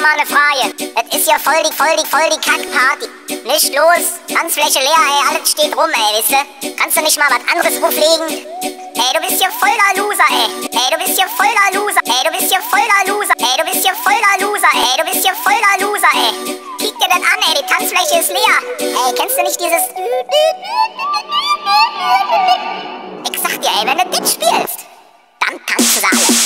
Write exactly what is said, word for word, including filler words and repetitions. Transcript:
mal eine Frage. Das ist ja voll die, voll die, voll die Kackparty. Nicht los, Tanzfläche leer, ey, alles steht rum, ey, wisst ihr? Kannst du nicht mal was anderes auflegen? Ey, du bist hier voll der Loser, ey. Ey, du bist hier voll der Loser. Ey, du bist hier voll der Loser. Ey, du bist hier voll der Loser. Ey, du bist hier voll der Loser, ey. Kick dir das an, ey, die Tanzfläche ist leer. Ey, kennst du nicht dieses... Ich sag dir, ey, wenn du das spielst, dann tanzen sie alle.